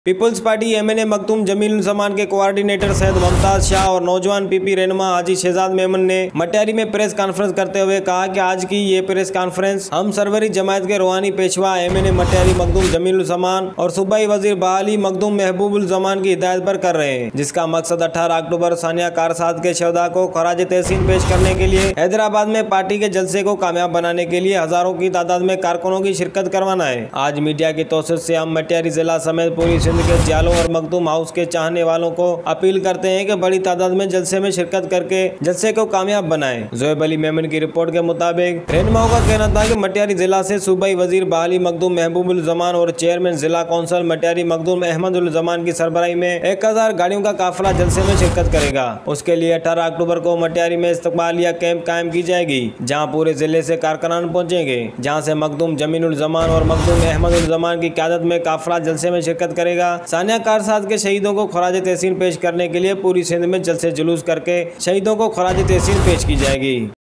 People's party MNA Makhdoom Jamil ul Zaman के coordinator Syed Mumtaz Shah और नौजवान पीपी रहनुमा हाजी शहजाद मेमन ने मटियारी में प्रेस कॉन्फ्रेंस करते हुए कहा कि आज की ये प्रेस कॉन्फ्रेंस हम सरवरी जमायत के रूहानी पेशवा एमएनए मटियारी मखदूम जमील-उल-जमान और सूबाई वजीर बहाली मखदूम महबूब-उल-जमान की हिदायत पर कर रहे हैं, जिसका मकसद 18 अक्टूबर सानिया कारसाद के शहदा को खराज तहसीन पेश करने के लिए हैदराबाद में पार्टी के जलसे को कामयाब बनाने के लिए हजारों की तादाद में कारकुनों की शिरकत करवाना है। आज मीडिया की तौसीर से हम मटियारी जिला समेत पूरी के जियालों और मखदूम हाउस के चाहने वालों को अपील करते हैं कि बड़ी तादाद में जलसे में शिरकत करके जलसे को कामयाब बनाएं। ज़ोएब अली मेमन की रिपोर्ट के मुताबिक रहनुमाओं का कहना था कि मटियारी जिला से सूबाई वजीर बहाली मखदूम महबूब-उल-जमान और चेयरमैन जिला कौंसिल मटियारी मखदूम अहमद-उल-जमान की सरबराही में 1000 गाड़ियों का काफिला जलसे में शिरकत करेगा। उसके लिए 18 अक्टूबर को मटियारी में इस्तकबालिया कैंप कायम की जाएगी, जहाँ पूरे जिले से कारकुनान पहुँचेंगे, जहाँ से मखदूम जमील-उल-जमान और मखदूम अहमद-उल-जमान की क़यादत में काफिला जलसे में शिरकत करेगा। सानिया कारसाद के शहीदों को खराज तहसीन पेश करने के लिए पूरी सिंध में जलसे जुलूस करके शहीदों को खराज तहसीन पेश की जाएगी।